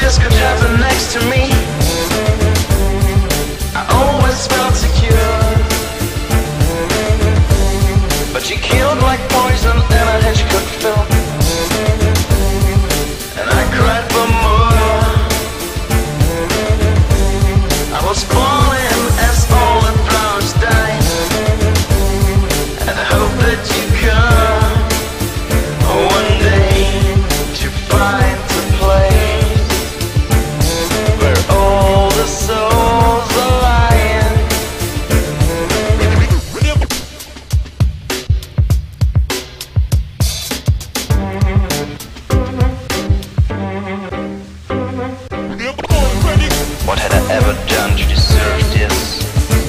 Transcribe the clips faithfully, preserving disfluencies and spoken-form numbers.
this could happen next to me. I always felt secure, but you killed like poison in a hedge could fill, and I cried for more. I was falling as all the flowers die, and I hope that you come one day to find the place where all the souls are lying. What had I ever done to deserve this?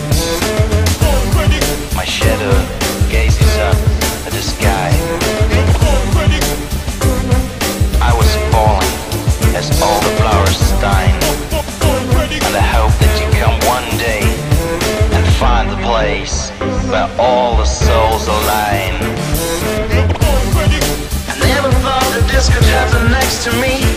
My shadow gazes up at the sky. I was falling as all the flowers dying, and I hope that you come one day and find the place where all the souls align. I never thought that this could happen next to me.